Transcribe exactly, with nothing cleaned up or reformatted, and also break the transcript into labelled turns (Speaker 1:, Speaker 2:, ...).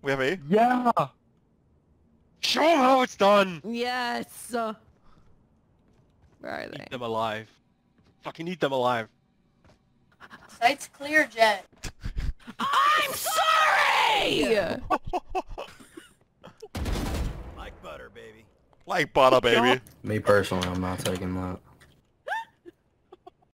Speaker 1: We have A?
Speaker 2: Yeah!
Speaker 3: Show them how it's done!
Speaker 4: Yes! Where are they?
Speaker 3: Eat them alive. Fucking eat them alive.
Speaker 5: Site's clear, Jet.
Speaker 4: I'm sorry!
Speaker 6: Like butter, baby.
Speaker 1: Like butter, baby.
Speaker 2: Me personally, I'm not taking that.